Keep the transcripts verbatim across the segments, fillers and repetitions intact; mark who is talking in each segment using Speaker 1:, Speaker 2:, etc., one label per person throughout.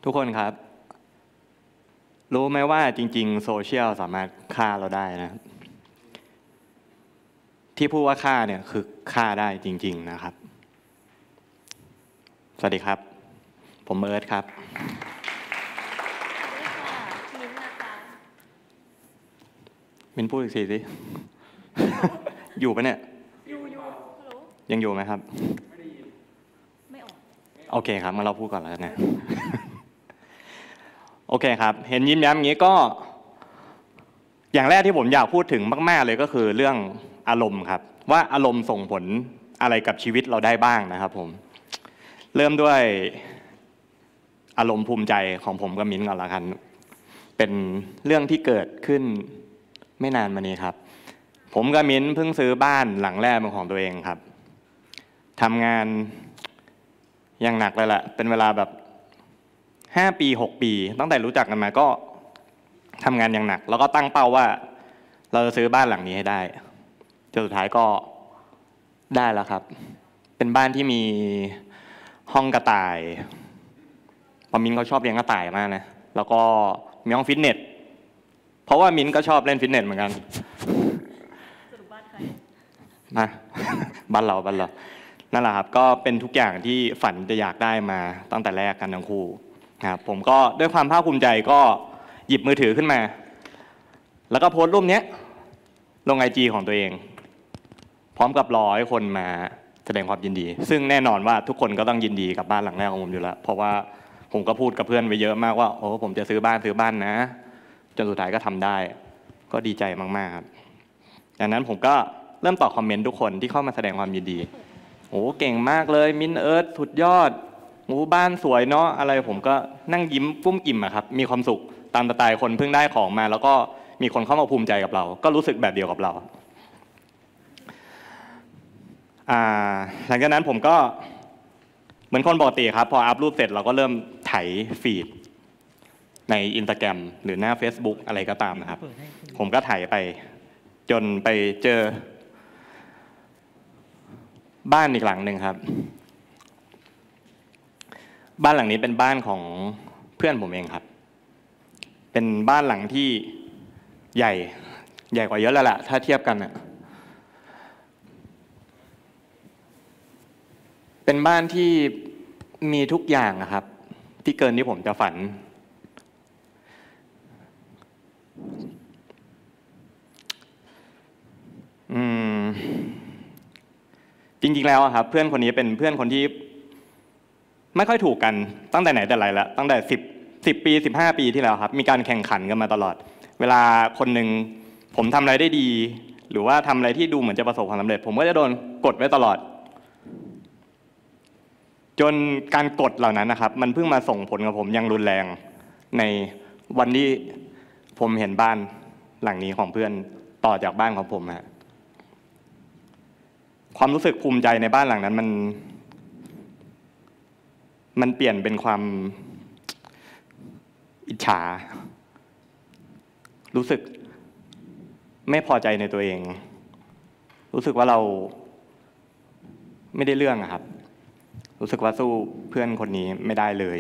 Speaker 1: ทุกคนครับรู้ไหมว่าจริงๆโซเชียลสามารถฆ่าเราได้นะที่พูดว่าฆ่าเนี่ยคือฆ่าได้จริงๆนะครับสวัสดีครับผมเอิร์ธครับ
Speaker 2: มิ้นนะคะ
Speaker 1: มินพูดอีกทีสิ อยู่ปะเนี่ย
Speaker 2: อยู่อยู่ฮัลโหล
Speaker 1: ยังอยู่ไหมครับ
Speaker 2: ไม่ออก
Speaker 1: โอเคครับมาเราพูดก่อนแล้วนะ โอเคครับเห็นยิ้มย้ำอย่างนี้ก็อย่างแรกที่ผมอยากพูดถึงมากๆเลยก็คือเรื่องอารมณ์ครับว่าอารมณ์ส่งผลอะไรกับชีวิตเราได้บ้างนะครับผมเริ่มด้วยอารมณ์ภูมิใจของผมกับมิ้นก่อนละกันเป็นเรื่องที่เกิดขึ้นไม่นานมานี้ครับผมกับมิ้นเพิ่งซื้อบ้านหลังแรกเป็นของตัวเองครับทำงานอย่างหนักเลยแหละเป็นเวลาแบบห้าปีหกปีตั้งแต่รู้จักกันมาก็ทำงานอย่างหนักแล้วก็ตั้งเป้าว่าเราจะซื้อบ้านหลังนี้ให้ได้จนสุดท้ายก็ได้แล้วครับเป็นบ้านที่มีห้องกระต่ายเพราะมิ้นเขาชอบเลี้ยงกระต่ายมากนะแล้วก็มีห้องฟิตเนสเพราะว่ามิ้นก็ชอบเล่นฟิตเนสเหมือนกัน
Speaker 2: สรุปบ้านใคร
Speaker 1: นะบ้านเราบ้านเรานั่นแหละครับก็เป็นทุกอย่างที่ฝันจะอยากได้มาตั้งแต่แรกกันทั้งคู่ครับผมก็ด้วยความภาคภูมิใจก็หยิบมือถือขึ้นมาแล้วก็โพสต์รูปนี้ลงไอจีของตัวเองพร้อมกับรอให้คนมาแสดงความยินดีซึ่งแน่นอนว่าทุกคนก็ต้องยินดีกับบ้านหลังแรกของผมอยู่แล้วเพราะว่าผมก็พูดกับเพื่อนไปเยอะมากว่าโอ้ผมจะซื้อบ้านซื้อบ้านนะจนสุดท้ายก็ทำได้ก็ดีใจมากๆครับดังนั้นผมก็เริ่มตอบคอมเมนต์ทุกคนที่เข้ามาแสดงความยินดีโอ้เก่งมากเลยมินเอิร์ธสุดยอดหมู่บ้านสวยเนาะอะไรผมก็นั่งยิ้มปุ้มกิ่มอะครับมีความสุขตามสไตล์คนเพิ่งได้ของมาแล้วก็มีคนเข้ามาภูมิใจกับเราก็รู้สึกแบบเดียวกับเราหลังจากนั้นผมก็เหมือนคนปกติครับพออัพรูปเสร็จเราก็เริ่มไถฟีดใน Instagram หรือหน้า Facebook อะไรก็ตามนะครับผมก็ไถไปจนไปเจอบ้านอีกหลังหนึ่งครับบ้านหลังนี้เป็นบ้านของเพื่อนผมเองครับเป็นบ้านหลังที่ใหญ่ใหญ่กว่าเยอะแล้วล่ะถ้าเทียบกันอ่ะเป็นบ้านที่มีทุกอย่างนะครับที่เกินที่ผมจะฝันอืมจริงๆแล้วครับเพื่อนคนนี้เป็นเพื่อนคนที่ไม่ค่อยถูกกันตั้งแต่ไหนแต่ไรละตั้งแต่สิบสิบปีสิบห้าปีที่แล้วครับมีการแข่งขันกันมาตลอดเวลาคนหนึ่งผมทำอะไรได้ดีหรือว่าทำอะไรที่ดูเหมือนจะประสบความสำเร็จผมก็จะโดนกดไว้ตลอดจนการกดเหล่านั้นนะครับมันเพิ่งมาส่งผลกับผมอย่างรุนแรงในวันที่ผมเห็นบ้านหลังนี้ของเพื่อนต่อจากบ้านของผมฮะความรู้สึกภูมิใจในบ้านหลังนั้นมันมันเปลี่ยนเป็นความอิจฉารู้สึกไม่พอใจในตัวเองรู้สึกว่าเราไม่ได้เรื่องอะครับรู้สึกว่าสู้เพื่อนคนนี้ไม่ได้เลย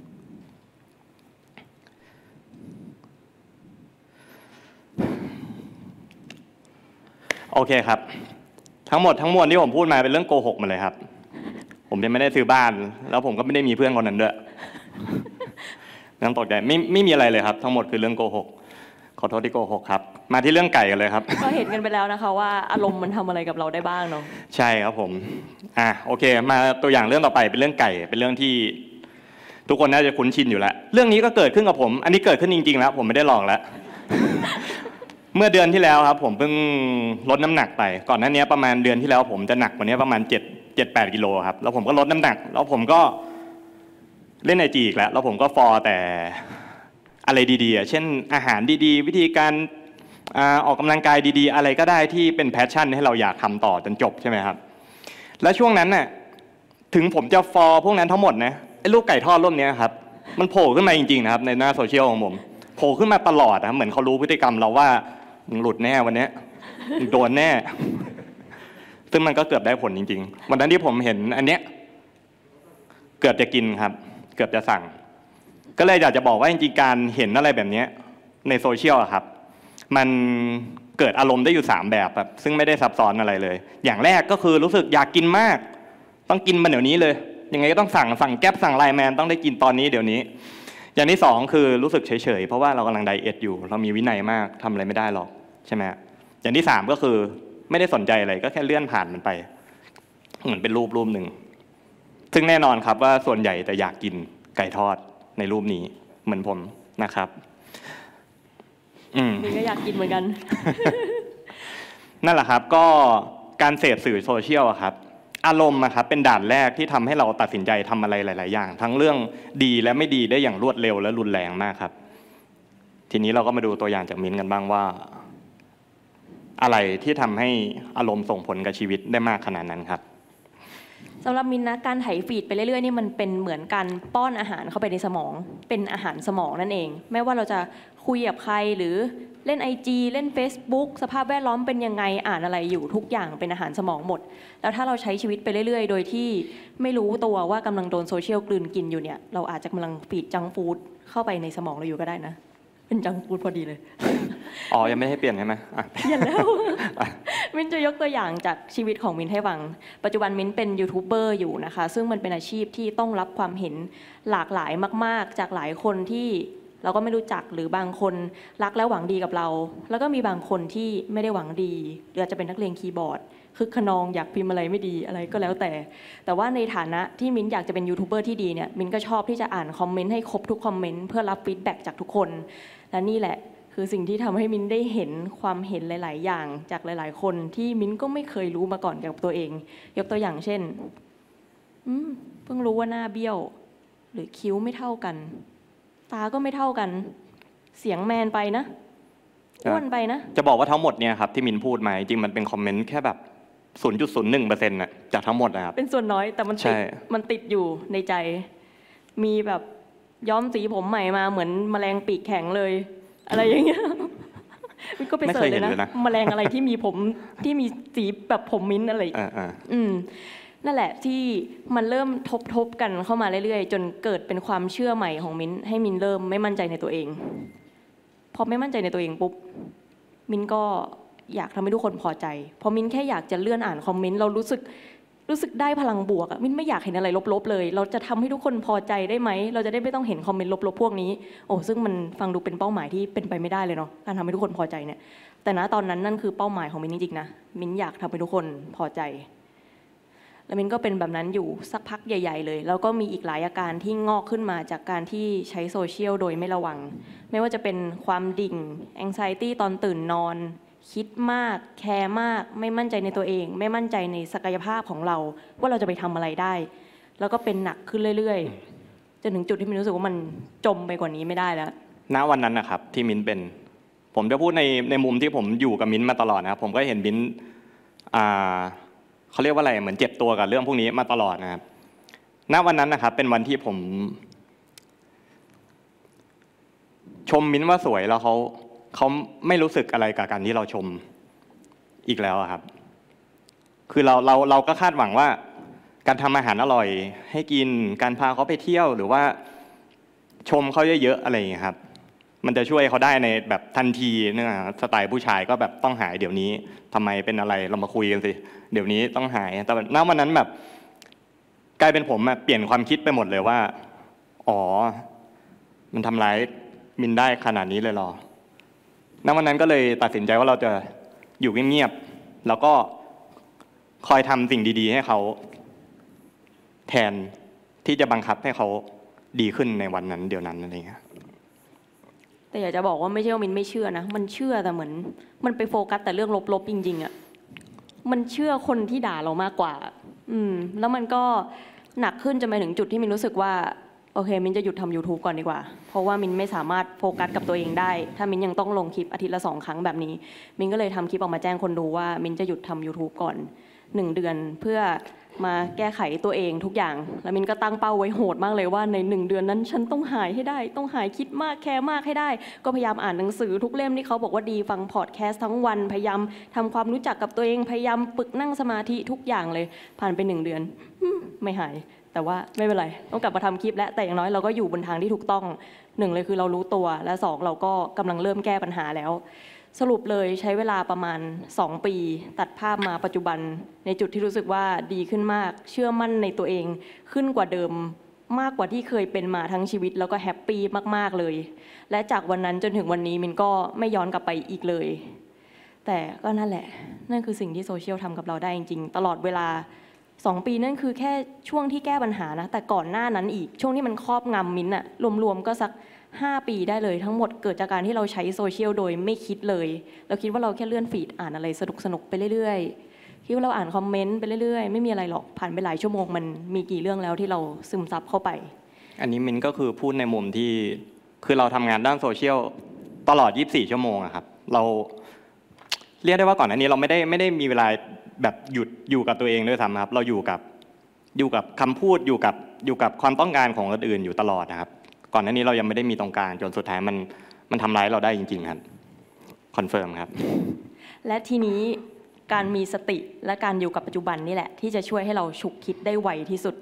Speaker 1: โอเคครับทั้งหมดทั้งมวลที่ผมพูดมาเป็นเรื่องโกหกหมดเลยครับผมยังไม่ได้ซื้อบ้านแล้วผมก็ไม่ได้มีเพื่อนคนนั้นด้วยนั่งตกใจไม่ไม่มีอะไรเลยครับทั้งหมดคือเรื่องโกหกขอโทษที่โกหกครับมาที่เรื่องไก่กันเลยครับ
Speaker 2: ก็เห็นกันไปแล้วนะคะว่าอารมณ์มันทำอะไรกับเราได้บ้างเนาะ
Speaker 1: ใช่ครับผมอ่ะโอเคมาตัวอย่างเรื่องต่อไปเป็นเรื่องไก่เป็นเรื่องที่ทุกคนน่าจะคุ้นชินอยู่แล้วเรื่องนี้ก็เกิดขึ้นกับผมอันนี้เกิดขึ้นจริงๆแล้วผมไม่ได้หลอกแล้ว เมื่อเดือนที่แล้วครับผมเพิ่งลดน้ำหนักไปก่อนหน้านี้ประมาณเดือนที่แล้วผมจะหนักกว่านี้ประมาณเจ็ดเจ็ดแปดกิโลครับแล้วผมก็ลดน้ำหนักแล้วผมก็เล่นไอจีอีกแล้วแล้วผมก็ฟอลแต่อะไรดีๆเช่นอาหารดีๆวิธีการออกกำลังกายดีๆอะไรก็ได้ที่เป็นแพชชั่นให้เราอยากทำต่อจนจบใช่ไหมครับและช่วงนั้นน่ะถึงผมจะฟอลพวกนั้นทั้งหมดนะไอ้ลูกไก่ทอดรูปนี้ครับมันโผล่ขึ้นมาจริงๆนะครับในหน้าโซเชียลของผมโผล่ขึ้นมาตลอดนะเหมือนเขารู้พฤติกรรมเราว่ามึงหลุดแน่วันนี้มึงโดนแน่ซึ่งมันก็เกือบได้ผลจริงๆวันนั้นที่ผมเห็นอันเนี้ยเกือบจะกินครับเกือบจะสั่งก็เลยอยากจะบอกว่าจริงๆการเห็นอะไรแบบนี้ในโซเชียลอะครับมันเกิดอารมณ์ได้อยู่สามแบบแบบซึ่งไม่ได้ซับซ้อนอะไรเลยอย่างแรกก็คือรู้สึกอยากกินมากต้องกินมันเดี๋ยวนี้เลยยังไงก็ต้องสั่งสั่งแก๊ปสั่งไลน์แมนต้องได้กินตอนนี้เดี๋ยวนี้อย่างที่สองคือรู้สึกเฉยๆเพราะว่าเรากำลังไดเอทอยู่เรามีวินัยมากทำอะไรไม่ได้หรอกใช่ไหมอย่างที่สามก็คือไม่ได้สนใจอะไรก็แค่เลื่อนผ่านมันไปเหมือนเป็นรูปรูปหนึ่งซึ่งแน่นอนครับว่าส่วนใหญ่แต่อยากกินไก่ทอดในรูปนี้เหมือนผมนะครับอืม
Speaker 2: มินก็อยากกินเหมือนกัน
Speaker 1: นั่นแหละครับก็การเสพสื่อโซเชียลอะครับอารมณ์นะครับเป็นด่านแรกที่ทำให้เราตัดสินใจทำอะไรหลายๆอย่างทั้งเรื่องดีและไม่ดีได้อย่างรวดเร็วและรุนแรงมากครับทีนี้เราก็มาดูตัวอย่างจากมิ้นท์กันบ้างว่าอะไรที่ทำให้อารมณ์ส่งผลกับชีวิตได้มากขนาดนั้นครับ
Speaker 2: สำหรับมินนะการไถฟีดไปเรื่อยๆนี่มันเป็นเหมือนการป้อนอาหารเข้าไปในสมองเป็นอาหารสมองนั่นเองไม่ว่าเราจะคุยกับใครหรือเล่น ไอ จี เล่น Facebook สภาพแวดล้อมเป็นยังไงอ่านอะไรอยู่ทุกอย่างเป็นอาหารสมองหมดแล้วถ้าเราใช้ชีวิตไปเรื่อยๆโดยที่ไม่รู้ตัวว่ากำลังโดนโซเชียลกลืนกินอยู่เนี่ยเราอาจจะกำลังฟีดจังฟู้ดเข้าไปในสมองเราอยู่ก็ได้นะเป็นจังฟู้ดพอดีเลย
Speaker 1: อ๋อยังไม่ให้เปลี่ยนใช่ไหม
Speaker 2: เปลี่ยนแล้วมินจะยกตัวอย่างจากชีวิตของมินให้ฟังปัจจุบันมินเป็นยูทูบเบอร์อยู่นะคะซึ่งมันเป็นอาชีพที่ต้องรับความเห็นหลากหลายมากๆจากหลายคนที่เราก็ไม่รู้จักหรือบางคนรักและหวังดีกับเราแล้วก็มีบางคนที่ไม่ได้หวังดีหรืออาจจะเป็นนักเลงคีย์บอร์ดคึกขนองอยากพิมพ์อะไรไม่ดีอะไรก็แล้วแต่แต่ว่าในฐานะที่มินอยากจะเป็นยูทูบเบอร์ที่ดีเนี่ยมินก็ชอบที่จะอ่านคอมเมนต์ให้ครบทุกคอมเมนต์เพื่อรับฟีดแบ็กจากทุกคนและนี่แหละคือสิ่งที่ทำให้มิ้นได้เห็นความเห็นหลายๆอย่างจากหลายๆคนที่มิ้นก็ไม่เคยรู้มาก่อนเกี่ยวกับตัวเองยกตัวอย่างเช่นอืมเพิ่งรู้ว่าหน้าเบี้ยวหรือคิ้วไม่เท่ากันตาก็ไม่เท่ากันเสียงแมนไปนะอ้วนไปนะ
Speaker 1: จะบอกว่าทั้งหมดเนี่ยครับที่มินพูดมาจริงมันเป็นคอมเมนต์แค่แบบ ศูนย์จุดศูนย์หนึ่งเปอร์เซ็นต์ น่ะจากทั้งหมดนะครับ
Speaker 2: เป็นส่วนน้อยแต่มันติดมันติดอยู่ในใจมีแบบย้อมสีผมใหม่มาเหมือนแมลงปีกแข็งเลยอะไรอย่างเงี้ยมิ้นก็ไปเสิร์ชเลยนะแมลงอะไรที่มีผมที่มีสีแบบผมมิ้นอะไรอืมนั่นแหละที่มันเริ่มทบทบกันเข้ามาเรื่อยๆจนเกิดเป็นความเชื่อใหม่ของมิ้นให้มิ้นเริ่มไม่มั่นใจในตัวเองพอไม่มั่นใจในตัวเองปุ๊บมิ้นก็อยากทำให้ทุกคนพอใจพอมิ้นแค่อยากจะเลื่อนอ่านคอมเมนต์เรารู้สึกรู้สึกได้พลังบวกอะมิ้นไม่อยากเห็นอะไรลบๆเลยเราจะทำให้ทุกคนพอใจได้ไหมเราจะได้ไม่ต้องเห็นคอมเมนต์ลบๆพวกนี้โอ้ซึ่งมันฟังดูเป็นเป้าหมายที่เป็นไปไม่ได้เลยเนาะการทำให้ทุกคนพอใจเนี่ยแต่ณตอนนั้นนั่นคือเป้าหมายของมิ้นจริงๆนะมิ้นอยากทำให้ทุกคนพอใจแล้วมิ้นก็เป็นแบบนั้นอยู่สักพักใหญ่ๆเลยแล้วก็มีอีกหลายอาการที่งอกขึ้นมาจากการที่ใช้โซเชียลโดยไม่ระวังไม่ว่าจะเป็นความดิ่ง anxiety ตอนตื่นนอนคิดมากแคร์มากไม่มั่นใจในตัวเองไม่มั่นใจในศักยภาพของเราว่าเราจะไปทำอะไรได้แล้วก็เป็นหนักขึ้นเรื่อยๆจนถึงจุดที่มินรู้สึกว่ามันจมไปกว่านี้ไม่ได้แล้ว
Speaker 1: ณวันนั้นนะครับที่มินเป็นผมจะพูดในในมุมที่ผมอยู่กับมินมาตลอดนะครับผมก็เห็นมินอ่าเขาเรียกว่าอะไรเหมือนเจ็บตัวกับเรื่องพวกนี้มาตลอดนะครับณวันนั้นนะครับเป็นวันที่ผมชมมินว่าสวยแล้วเขาเขาไม่รู้สึกอะไรกับการที่เราชมอีกแล้วครับคือเราเราเราก็คาดหวังว่าการทำอาหารอร่อยให้กินการพาเขาไปเที่ยวหรือว่าชมเขาเยอะๆอะไรอย่างเงี้ยครับมันจะช่วยเขาได้ในแบบทันทีเนี่ยสไตล์ผู้ชายก็แบบต้องหายเดี๋ยวนี้ทำไมเป็นอะไรเรามาคุยกันสิเดี๋ยวนี้ต้องหายแต่ณวันนั้นแบบกลายเป็นผมเปลี่ยนความคิดไปหมดเลยว่าอ๋อมันทำร้ายมินได้ขนาดนี้เลยหรอณวันนั้นก็เลยตัดสินใจว่าเราจะอยู่เงียบๆแล้วก็คอยทำสิ่งดีๆให้เขาแทนที่จะบังคับให้เขาดีขึ้นในวันนั้นเดี๋ยวนั้นอะไรเงี้ย
Speaker 2: แต่อยากจะบอกว่าไม่ใช่ว่ามินไม่เชื่อนะมันเชื่อแต่เหมือนมันไปโฟกัสแต่เรื่องลบๆจริงๆอ่ะมันเชื่อคนที่ด่าเรามากกว่าอืมแล้วมันก็หนักขึ้นจนไปถึงจุดที่มินรู้สึกว่าโอเคมินจะหยุดทำ YouTube ก่อนดีกว่าเพราะว่ามินไม่สามารถโฟกัสกับตัวเองได้ถ้ามินยังต้องลงคลิปอาทิตย์ละสองครั้งแบบนี้มินก็เลยทำคลิปออกมาแจ้งคนดูว่ามินจะหยุดทำ YouTube ก่อนหนึ่งเดือนเพื่อมาแก้ไขตัวเองทุกอย่างแล้วมินก็ตั้งเป้าไว้โหดมากเลยว่าในหนึ่งเดือนนั้นฉันต้องหายให้ได้ต้องหายคิดมากแคร์มากให้ได้ก็พยายามอ่านหนังสือทุกเล่มที่เขาบอกว่าดีฟังพอดแคสต์ทั้งวันพยายามทำความรู้จักกับตัวเองพยายามฝึกนั่งสมาธิทุกอย่างเลยผ่านไปหนึ่งเดือนไม่หายแต่ว่าไม่เป็นไรต้องกลับมาทำคลิปแล้วแต่อย่างน้อยเราก็อยู่บนทางที่ถูกต้องหนึ่งเลยคือเรารู้ตัวและสองเราก็กำลังเริ่มแก้ปัญหาแล้วสรุปเลยใช้เวลาประมาณสองปีตัดภาพมาปัจจุบันในจุดที่รู้สึกว่าดีขึ้นมากเชื่อมั่นในตัวเองขึ้นกว่าเดิมมากกว่าที่เคยเป็นมาทั้งชีวิตแล้วก็แฮปปี้มากๆเลยและจากวันนั้นจนถึงวันนี้มินก็ไม่ย้อนกลับไปอีกเลยแต่ก็นั่นแหละนั่นคือสิ่งที่โซเชียลทำกับเราได้จริงๆตลอดเวลาสองปีนั่นคือแค่ช่วงที่แก้ปัญหานะแต่ก่อนหน้านั้นอีกช่วงที่มันครอบงำมินอะรวมๆก็สักห้าปีได้เลยทั้งหมดเกิดจากการที่เราใช้โซเชียลโดยไม่คิดเลยเราคิดว่าเราแค่เลื่อนฟีดอ่านอะไรสนุกๆไปเรื่อยๆคิดว่าเราอ่านคอมเมนต์ไปเรื่อยๆไม่มีอะไรหรอกผ่านไปหลายชั่วโมงมันมีกี่เรื่องแล้วที่เราซึมซับเข้าไป
Speaker 1: อันนี้มินก็คือพูดในมุมที่คือเราทำงานด้านโซเชียลตลอดยี่สิบสี่ชั่วโมงอะครับเราเรียกได้ว่าก่อนอันนี้เราไม่ได้ไม่ได้มีเวลาแบบหยุดอยู่กับตัวเองด้วยซ้ำครับเราอยู่กับอยู่กับคำพูดอยู่กับอยู่กับความต้องการของคนอื่นอยู่ตลอดนะครับก่อนหน้านี้เรายังไม่ได้มีตรงกลางจนสุดท้ายมันมันทำร้ายเราได้จริงๆครับคอนเฟิร์มครับ
Speaker 2: และทีนี้การมีสติและการอยู่กับปัจจุบันนี่แหละที่จะช่วยให้เราฉุกคิดได้ไวที่สุด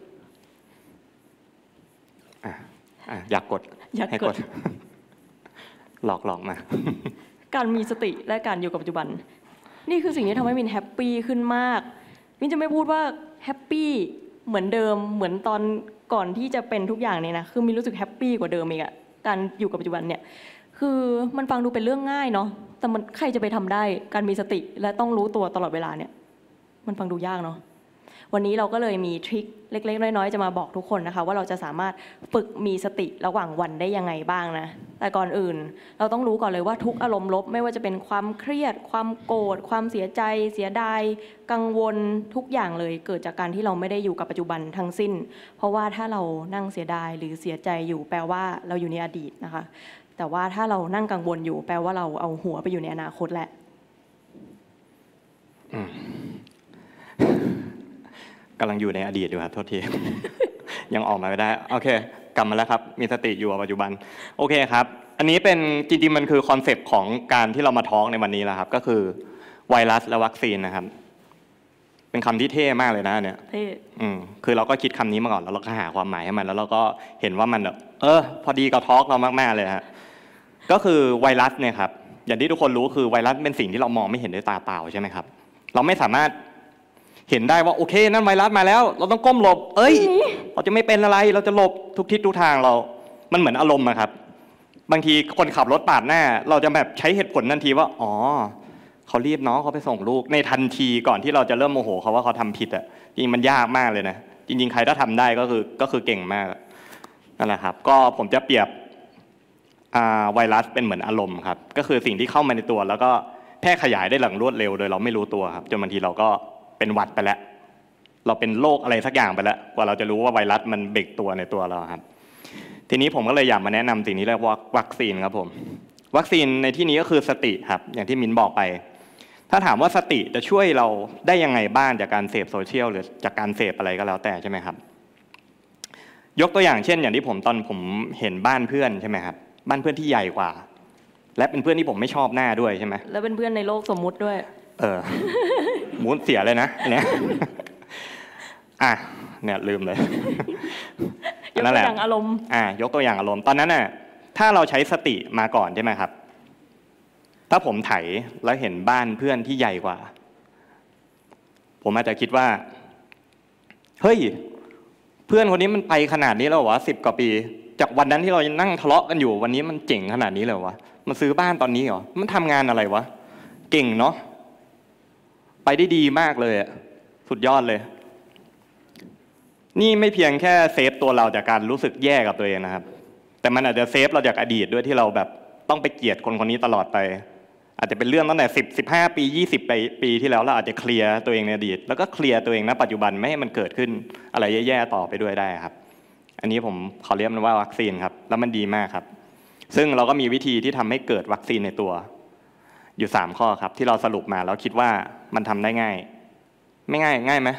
Speaker 1: อ่ะอ่ะอยากกด
Speaker 2: อยากกด
Speaker 1: หลอกหลอกมา
Speaker 2: การมีสติและการอยู่กับปัจจุบันนี่คือสิ่งที่ทำให้มินแฮปปี้ขึ้นมากมินจะไม่พูดว่าแฮปปี้เหมือนเดิมเหมือนตอนก่อนที่จะเป็นทุกอย่างเนี่ยนะคือมินรู้สึกแฮปปี้กว่าเดิมอีกอะการอยู่กับปัจจุบันเนี่ยคือมันฟังดูเป็นเรื่องง่ายเนาะแต่มันใครจะไปทำได้การมีสติและต้องรู้ตัวตลอดเวลาเนี่ยมันฟังดูยากเนาะวันนี้เราก็เลยมีทริคเล็กๆน้อยๆจะมาบอกทุกคนนะคะว่าเราจะสามารถฝึกมีสติระหว่างวันได้ยังไงบ้างนะแต่ก่อนอื่นเราต้องรู้ก่อนเลยว่าทุกอารมณ์ลบไม่ว่าจะเป็นความเครียดความโกรธความเสียใจเสียดายกังวลทุกอย่างเลยเกิดจากการที่เราไม่ได้อยู่กับปัจจุบันทั้งสิ้นเพราะว่าถ้าเรานั่งเสียดายหรือเสียใจอยู่แปลว่าเราอยู่ในอดีตนะคะแต่ว่าถ้าเรานั่งกังวลอยู่แปลว่าเราเอาหัวไปอยู่ในอนาคตแหละ
Speaker 1: กำลังอยู่ในอดีตอยู่ครับโทษที ยังออกมาไม่ได้โอเคกลับมาแล้วครับมีสติอยู่กับปัจจุบันโอเคครับอันนี้เป็นจริงๆมันคือคอนเซปต์ของการที่เรามาทอล์กในวันนี้แล้วครับก็คือไวรัสและวัคซีนนะครับเป็นคำที่เท่มากเลยนะเนี่ย
Speaker 2: เท่
Speaker 1: อืมคือเราก็คิดคำนี้มาก่อนแล้วเราก็หาความหมายให้มันแล้วเราก็เห็นว่ามันแบบเออพอดีกับทอล์กเรามากๆเลยฮะก็คือไวรัสเนี่ยครับอย่างที่ทุกคนรู้คือไวรัสเป็นสิ่งที่เรามองไม่เห็นด้วยตาเปล่าใช่ไหมครับเราไม่สามารถเห็นได้ว่าโอเคนั่นไวรัสมาแล้วเราต้องก้มหลบเอ้ยเราจะไม่เป็นอะไรเราจะหลบทุกทิศทุกทางเรามันเหมือนอารมณ์นะครับบางทีคนขับรถปาดหน้าเราจะแบบใช้เหตุผลทันทีว่าอ๋อเขารีบเนาะเขาไปส่งลูกในทันทีก่อนที่เราจะเริ่มโมโหเขาว่าเขาทำผิดอ่ะจริงมันยากมากเลยนะจริงๆใครถ้าทำได้ก็คือก็คือเก่งมากนั่นแหละครับก็ผมจะเปรียบไวรัสเป็นเหมือนอารมณ์ครับก็คือสิ่งที่เข้ามาในตัวแล้วก็แพร่ขยายได้อย่างรวดเร็วโดยเราไม่รู้ตัวครับจนบางทีเราก็เป็นหวัดไปแล้วเราเป็นโรคอะไรสักอย่างไปแล้วกว่าเราจะรู้ว่าไวรัสมันเบรกตัวในตัวเราครับทีนี้ผมก็เลยอยากมาแนะนำสิ่งนี้เรียกว่าวัคซีนครับผมวัคซีนในที่นี้ก็คือสติครับอย่างที่มิ้นบอกไปถ้าถามว่าสติจะช่วยเราได้ยังไงบ้างจากการเสพโซเชียลหรือจากการเสพอะไรก็แล้วแต่ใช่ไหมครับยกตัวอย่างเช่นอย่างที่ผมตอนผมเห็นบ้านเพื่อนใช่ไหมครับบ้านเพื่อนที่ใหญ่กว่าและเป็นเพื่อนที่ผมไม่ชอบหน้าด้วยใช่ไหม
Speaker 2: แล้วเป็นเพื่อนในโลกสมมุติด้วย
Speaker 1: เออหมูเสียเลยนะเนี่ยอ่ะเนี่ยลืมเลย
Speaker 2: ยกตัวอย่างอารมณ์
Speaker 1: อ่ะยกตัวอย่างอารมณ์ตอนนั้นน่ะถ้าเราใช้สติมาก่อนใช่ไหมครับถ้าผมไถแล้วเห็นบ้านเพื่อนที่ใหญ่กว่าผมอาจจะคิดว่าเฮ้ยเพื่อนคนนี้มันไปขนาดนี้แล้ววะสิบกว่าปีจากวันนั้นที่เรานั่งทะเลาะกันอยู่วันนี้มันเจ๋งขนาดนี้เลยวะมันซื้อบ้านตอนนี้เหรอมันทำงานอะไรวะเก่งเนาะไปได้ดีมากเลยอ่ะสุดยอดเลยนี่ไม่เพียงแค่เซฟตัวเราจากการรู้สึกแย่กับตัวเองนะครับแต่มันอาจจะเซฟเราจากอดีตด้วยที่เราแบบต้องไปเกลียดคนคนนี้ตลอดไปอาจจะเป็นเรื่องตั้งแต่สิบ สิบห้าปียี่สิบปีที่แล้วเราอาจจะเคลียร์ตัวเองในอดีตแล้วก็เคลียร์ตัวเองณปัจจุบันไม่ให้มันเกิดขึ้นอะไรแย่ๆต่อไปด้วยได้ครับอันนี้ผมขอเรียกมันว่าวัคซีนครับแล้วมันดีมากครับซึ่งเราก็มีวิธีที่ทำให้เกิดวัคซีนในตัวอยู่สามข้อครับที่เราสรุปมาแล้วคิดว่ามันทำได้ง่ายไม่ง่ายง่ายไหม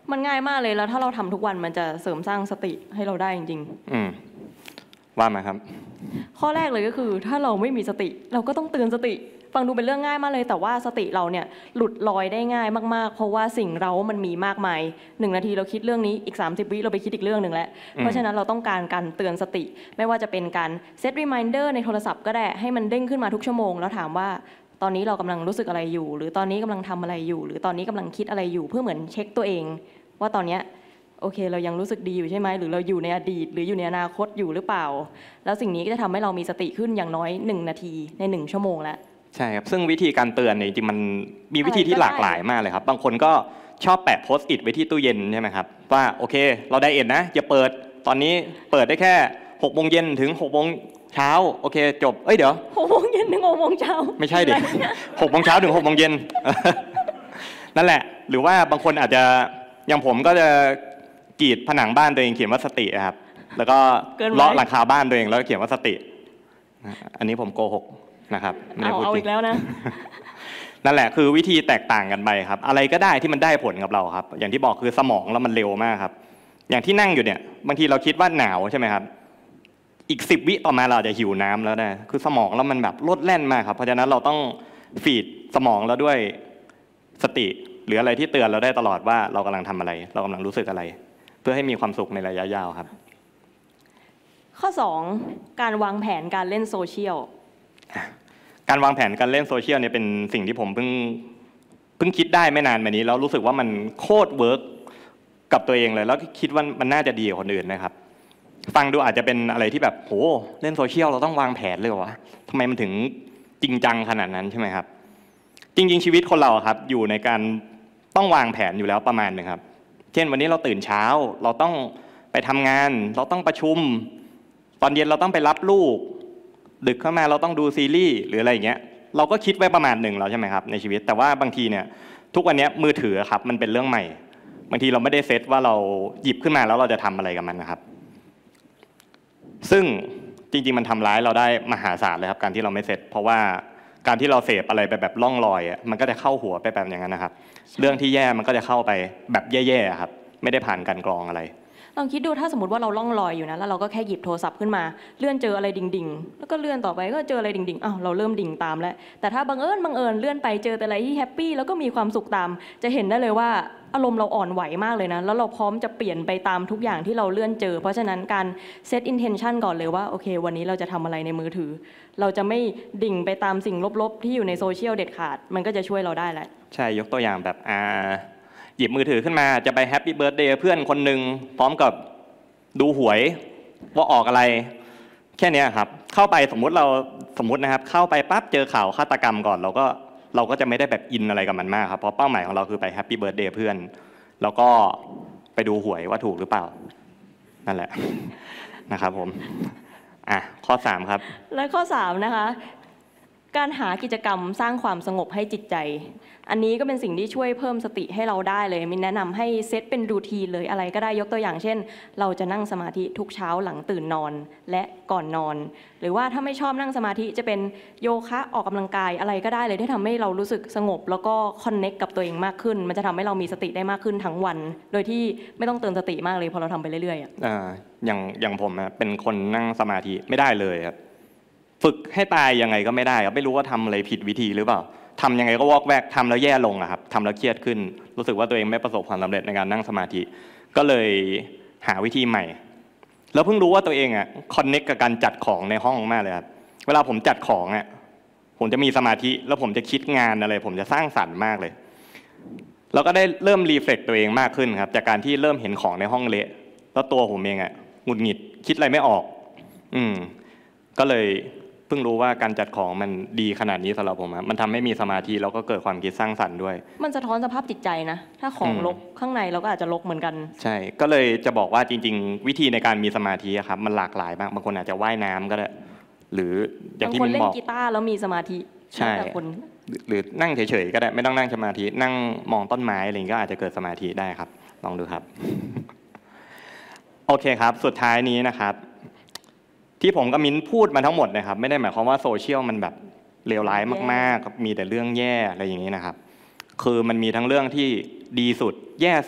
Speaker 2: มันง่ายมากเลยแล้วถ้าเราทำทุกวันมันจะเสริมสร้างสติให้เราได้จริง
Speaker 1: ๆอืมว่ามาครับ
Speaker 2: ข้อแรกเลยก็คือถ้าเราไม่มีสติเราก็ต้องเตือนสติฟังดูเป็นเรื่องง่ายมากเลยแต่ว่าสติเราเนี่ยหลุดลอยได้ง่ายมากๆเพราะว่าสิ่งเรามันมีมากมายหนึ่งนาทีเราคิดเรื่องนี้อีกสามสิบวิเราไปคิดอีกเรื่องหนึ่งแล้วเพราะฉะนั้นเราต้องการการเตือนสติไม่ว่าจะเป็นการเซตรีมายเดอร์ในโทรศัพท์ก็ได้ให้มันเด้งขึ้นมาทุกชั่วโมงแล้วถามว่าตอนนี้เรากำลังรู้สึกอะไรอยู่หรือตอนนี้กำลังทำอะไรอยู่หรือตอนนี้กำลังคิดอะไรอยู่เพื่อเหมือนเช็คตัวเองว่าตอนนี้โอเคเรายังรู้สึกดีอยู่ใช่ไหมหรือเราอยู่ในอดีตหรืออยู่ในอนาคตอยู่หรือเปล่าแล้วสิ่งนี้ก็จะทำให้เรามีสติขึ้นอย่างน้อยหนึ่งนาทีในหนึ่งชั่วโมงแล้ว
Speaker 1: ใช่ครับซึ่งวิธีการเตือนเนี่ยจริงมันมีวิธีที่หลากหลายมากเลยครับบางคนก็ชอบแปะโพสต์อิทไว้ที่ตู้เย็นใช่ไหมครับว่าโอเคเราไดเอทนะอย่าเปิดตอนนี้เปิดได้แค่หกโมงเย็นถึงหกโมงเช้าโอเคจบเอ้ยเดี๋ยว
Speaker 2: หกโมงเย็นถึงหกโมงเช้า
Speaker 1: ไม่ใช่ดิหกโมงเช้าถึงหกโมงเย็นนั่นแหละหรือว่าบางคนอาจจะอย่างผมก็จะกรีดผนังบ้านตัวเองเขียนว่าสติครับแล้วก็เลาะหลังคาบ้านตัวเองแล้วเขียนว่าสติอันนี้ผมโกหกนะครับ
Speaker 2: ไม่ได้พูดจริงเอาอีกแล้วนะ
Speaker 1: นั่นแหละคือวิธีแตกต่างกันไปครับอะไรก็ได้ที่มันได้ผลกับเราครับอย่างที่บอกคือสมองแล้วมันเร็วมากครับอย่างที่นั่งอยู่เนี่ยบางทีเราคิดว่าหนาวใช่ไหมครับอีกสิบวิต่อมาเราจะหิวน้ำแล้วได้คือสมองแล้วมันแบบโลดแล่นมากครับเพราะฉะนั้นเราต้องฟีดสมองแล้วด้วยสติหรืออะไรที่เตือนเราได้ตลอดว่าเรากำลังทำอะไรเรากำลังรู้สึกอะไรเพื่อให้มีความสุขในระยะยาวครับ
Speaker 2: ข้อสองการวางแผนการเล่นโซเชียล
Speaker 1: การวางแผนการเล่นโซเชียลเนี่ยเป็นสิ่งที่ผมเพิ่งเพิ่งคิดได้ไม่นานมานี้แล้วรู้สึกว่ามันโคตรเวิร์กกับตัวเองเลยแล้วคิดว่ามันน่าจะดีกว่าคนอื่นนะครับฟังดูอาจจะเป็นอะไรที่แบบโหเล่นโซเชียลเราต้องวางแผนเลยวะทำไมมันถึงจริงจังขนาดนั้นใช่ไหมครับจริงๆชีวิตคนเราครับอยู่ในการต้องวางแผนอยู่แล้วประมาณนึงครับเช่นวันนี้เราตื่นเช้าเราต้องไปทำงานเราต้องประชุมตอนเย็นเราต้องไปรับลูกดึกเข้ามาเราต้องดูซีรีส์หรืออะไรอย่างเงี้ยเราก็คิดไว้ประมาณหนึ่งแล้วใช่ไหมครับในชีวิตแต่ว่าบางทีเนี่ยทุกวันนี้มือถือครับมันเป็นเรื่องใหม่บางทีเราไม่ได้เซตว่าเราหยิบขึ้นมาแล้วเราจะทำอะไรกับมันนะครับซึ่งจริงๆมันทำร้ายเราได้มหาศาลเลยครับการที่เราไม่เซตเพราะว่าการที่เราเสพอะไรไปแบบล่องลอยมันก็จะเข้าหัวไปแบบอย่างนั้นนะครับเรื่องที่แย่มันก็จะเข้าไปแบบแย่ๆครับไม่ได้ผ่านการกรองอะไร
Speaker 2: ลองคิดดูถ้าสมมติว่าเราล่องลอยอยู่นะแล้วเราก็แค่หยิบโทรศัพท์ขึ้นมาเลื่อนเจออะไรดิ่งๆแล้วก็เลื่อนต่อไปก็เจออะไรดิ่งๆอ้าวเราเริ่มดิ่งตามแล้วแต่ถ้าบังเอิญบังเอิญเลื่อนไปเจอแต่อะไรที่แฮปปี้แล้วก็มีความสุขตามจะเห็นได้เลยว่าอารมณ์เราอ่อนไหวมากเลยนะแล้วเราพร้อมจะเปลี่ยนไปตามทุกอย่างที่เราเลื่อนเจอเพราะฉะนั้นการเซตอินเทนชันก่อนเลยว่าโอเควันนี้เราจะทำอะไรในมือถือเราจะไม่ดิ่งไปตามสิ่งลบๆที่อยู่ในโซเชียลเด็ดขาดมันก็จะช่วยเราได้แหละ
Speaker 1: ใช่ยกตัวอย่างแบบอ่าหยิบมือถือขึ้นมาจะไปแฮปปี้เบิร์ธเดย์เพื่อนคนหนึ่งพร้อมกับดูหวยว่าออกอะไรแค่นี้ครับเข้าไปสมมุติเราสมมุตินะครับเข้าไปปั๊บเจอข่าวฆาตกรรมก่อนเราก็เราก็จะไม่ได้แบบอินอะไรกับมันมากครับเพราะเป้าหมายของเราคือไปแฮปปี้เบิร์ธเดย์เพื่อนแล้วก็ไปดูหวยว่าถูกหรือเปล่านั่นแหละนะครับผมอ่ะข้อสามครับ
Speaker 2: และข้อสามนะคะการหากิจกรรมสร้างความสงบให้จิตใจอันนี้ก็เป็นสิ่งที่ช่วยเพิ่มสติให้เราได้เลยมินแนะนำให้เซตเป็นรูทีนเลยอะไรก็ได้ยกตัวอย่างเช่นเราจะนั่งสมาธิทุกเช้าหลังตื่นนอนและก่อนนอนหรือว่าถ้าไม่ชอบนั่งสมาธิจะเป็นโยคะออกกำลังกายอะไรก็ได้เลยที่ทำให้เรารู้สึกสงบแล้วก็คอนเน็กกับตัวเองมากขึ้นมันจะทำให้เรามีสติได้มากขึ้นทั้งวันโดยที่ไม่ต้องเตือนสติมากเลยพอเราทำไปเรื่อยๆ
Speaker 1: อ่าอย่างอย่างผมเป็นคนนั่งสมาธิไม่ได้เลยครับฝึกให้ตายยังไงก็ไม่ได้ครับไม่รู้ว่าทำอะไรผิดวิธีหรือเปล่าทำยังไงก็วอกแวกทำแล้วแย่ลงอะครับทำแล้วเครียดขึ้นรู้สึกว่าตัวเองไม่ประสบความสำเร็จในการนั่งสมาธิก็เลยหาวิธีใหม่แล้วเพิ่งรู้ว่าตัวเองอะคอนเน็กกับการจัดของในห้องมากเลยครับเวลาผมจัดของอะผมจะมีสมาธิแล้วผมจะคิดงานอะไรผมจะสร้างสรรค์มากเลยแล้วก็ได้เริ่มรีเฟล็กตัวเองมากขึ้นครับจากการที่เริ่มเห็นของในห้องเละแล้วตัวผมเองอะหงุดหงิดคิดอะไรไม่ออกอืมก็เลยเพิ่งรู้ว่าการจัดของมันดีขนาดนี้สำหรับผมครับมันทำให้มีสมาธิแล้วก็เกิดความคิดสร้างสรรค์ด้วย
Speaker 2: มันสะท้อนสภาพจิตใจนะถ้าของรกข้างในเราก็อาจจะรกเหมือนกัน
Speaker 1: ใช่ก็เลยจะบอกว่าจริงๆวิธีในการมีสมาธิครับมันหลากหลายมากบางคนอาจจะว่ายน้ำก็ได้หรืออย่างที่มินบอก
Speaker 2: บางคนเล่นกีตาร์แล้วมีสมาธิ
Speaker 1: ใช่หรือนั่งเฉยๆก็ได้ไม่ต้องนั่งสมาธินั่งมองต้นไม้อะไรก็อาจจะเกิดสมาธิได้ครับลองดูครับโอเคครับสุดท้ายนี้นะครับที่ผมกับมิ้นพูดมาทั้งหมดนะครับไม่ได้หมายความว่าโซเชียลมันแบบเลวร้ายมากๆมีแต่เรื่องแย่อะไรอย่างนี้นะครับคือมันมีทั้งเรื่องที่ดีสุดแย่สุด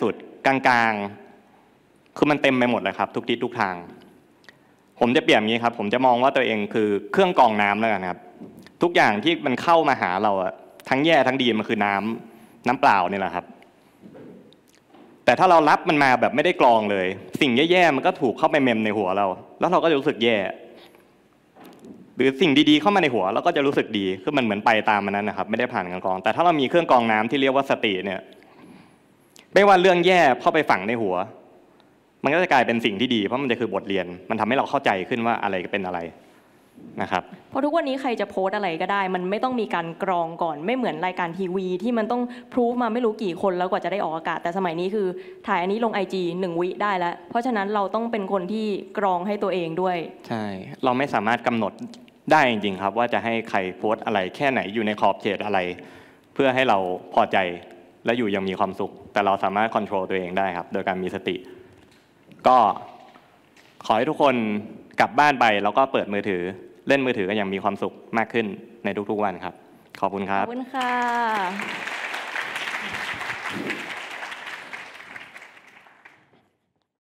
Speaker 1: กลางๆคือมันเต็มไปหมดเลยครับทุกทิศทุกทางผมจะเปรียบอย่างนี้ครับผมจะมองว่าตัวเองคือเครื่องกรองน้ำแล้วกันครับทุกอย่างที่มันเข้ามาหาเราอะทั้งแย่ทั้งดีมันคือน้ำน้ำเปล่านี่แหละครับแต่ถ้าเรารับมันมาแบบไม่ได้กรองเลยสิ่งแย่ๆมันก็ถูกเข้าไปเมมในหัวเราแล้วเราก็จะรู้สึกแย่หรือสิ่งดีๆเข้ามาในหัวเราก็จะรู้สึกดีคือมันเหมือนไปตามมันนั้นนะครับไม่ได้ผ่านการกรองแต่ถ้าเรามีเครื่องกรองน้ำที่เรียกว่าสติเนี่ยไม่ว่าเรื่องแย่เข้าไปฝังในหัวมันก็จะกลายเป็นสิ่งที่ดีเพราะมันจะคือบทเรียนมันทำให้เราเข้าใจขึ้นว่าอะไรเป็นอะไรนะครับ
Speaker 2: เพราะทุกวันนี้ใครจะโพสอะไรก็ได้มันไม่ต้องมีการกรองก่อนไม่เหมือนรายการทีวีที่มันต้องพรูฟมาไม่รู้กี่คนแล้วกว่าจะได้ออกอากาศแต่สมัยนี้คือถ่ายอันนี้ลง ไอ จี หนึ่งวิได้แล้วเพราะฉะนั้นเราต้องเป็นคนที่กรองให้ตัวเองด้วย
Speaker 1: ใช่เราไม่สามารถกำหนดได้จริงๆครับว่าจะให้ใครโพสอะไรแค่ไหนอยู่ในขอบเขตอะไรเพื่อให้เราพอใจและอยู่ยังมีความสุขแต่เราสามารถควบคุมตัวเองได้ครับโดยการมีสติก็ขอให้ทุกคนกลับบ้านไปแล้วก็เปิดมือถือเล่นมือถือกันอย่างมีความสุขมากขึ้นในทุกๆวันครับขอบคุณครับ
Speaker 2: ขอบคุณค่ะ